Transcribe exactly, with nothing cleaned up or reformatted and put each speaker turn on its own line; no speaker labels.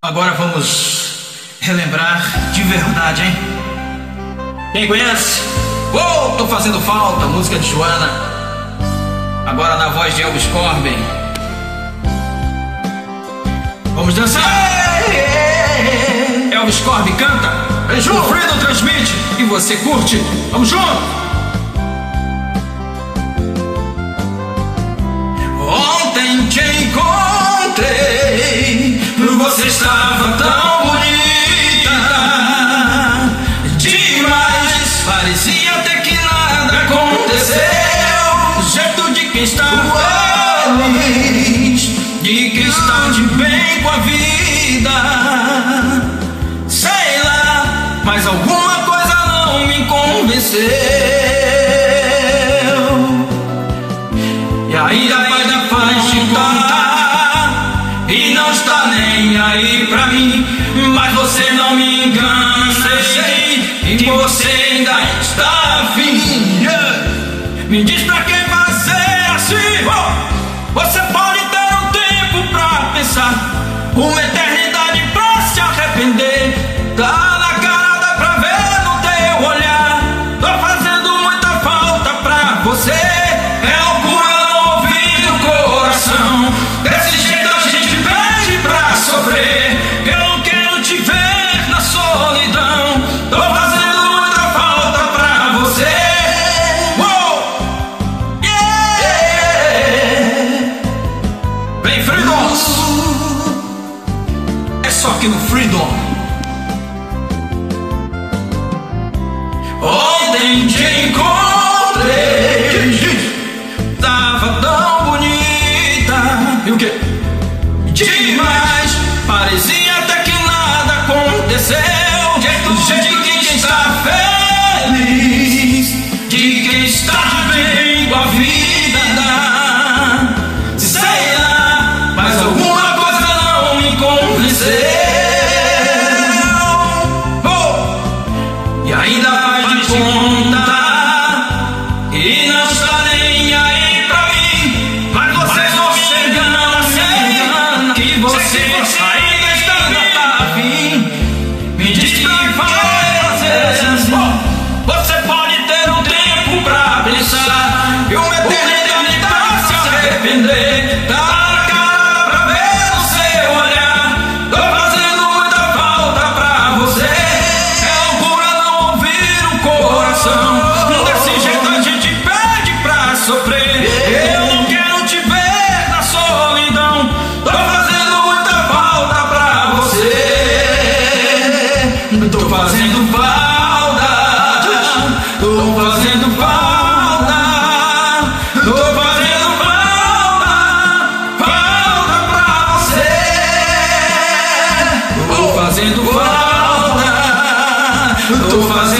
Agora vamos relembrar de verdade, hein? Quem conhece? Oh, tô fazendo falta, música de Joana. Agora na voz de Elvis Corbin. Vamos dançar! Elvis Corbin canta, o Freedom transmite e você curte. Vamos junto! Ontem te encontrei, você estava tão bonita demais, parecia até que nada aconteceu. Jeito de quem está feliz, de quem está de bem com a vida. Sei lá, mas alguma coisa não me convenceu. E ainda vai dar faz de contar, e não está nem aí pra mim. Mas você não me engana, sei que você ainda está afim. Me diz pra que fazer assim? Você pode ter um tempo pra pensar, uma eternidade pra se arrepender. Tá na cara, dá pra ver no teu olhar. Tô fazendo muita falta pra você. É loucura não ouvir o coração. Desse jeito a gente pede pra sofrer. Eu não quero te ver na solidão. Tô fazendo muita falta pra você. Uou! Yeah! Vem, Freedom! É só aqui no Freedom. Ontem te encontrei, tava tão bonita. E o quê? Demais, parecia até que nada aconteceu. Do jeito de quem está feliz, de quem está bem com a vida. Sei lá, mas alguma coisa não me convenceu. Oh! E ainda vai de contar, e não está nem aí pra mim. Mas você não me engana, sei que você ainda está afim. Me diz que vai fazer assim. Você pode ter um tempo pra pensar, e uma eternidade pra se arrepender. Tá na cara pra ver o seu olhar. Tô fazendo muita falta pra você. É loucura não ouvir o coração. Desse jeito a gente pede pra sofrer. Eu não quero te ver na solidão. Tô fazendo muita falta pra você. Tô fazendo falta. Tô fazendo falta. Tô fazendo falta. Falta pra você. Tô fazendo falta. Tô fazendo